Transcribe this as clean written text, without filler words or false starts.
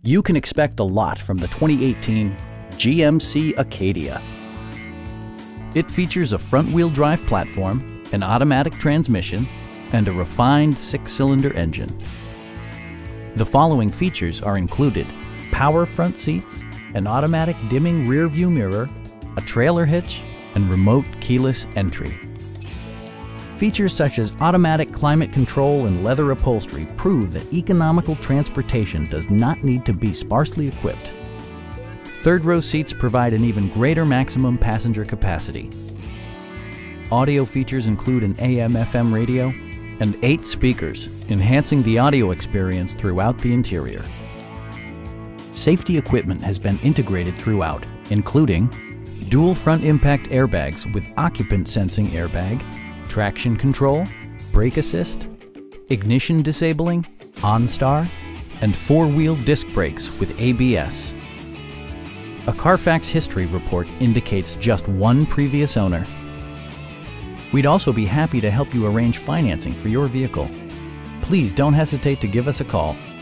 You can expect a lot from the 2018 GMC Acadia. It features a front-wheel drive platform, an automatic transmission, and a refined 6-cylinder engine. The following features are included: power front seats, an automatic dimming rear-view mirror, a trailer hitch, and remote keyless entry. Features such as automatic climate control and leather upholstery prove that economical transportation does not need to be sparsely equipped. Third-row seats provide an even greater maximum passenger capacity. Audio features include an AM/FM radio and 8 speakers, enhancing the audio experience throughout the interior. Safety equipment has been integrated throughout, including dual front impact airbags with occupant sensing airbag, traction control, brake assist, ignition disabling, OnStar, and 4-wheel disc brakes with ABS. A Carfax history report indicates just one previous owner. We'd also be happy to help you arrange financing for your vehicle. Please don't hesitate to give us a call.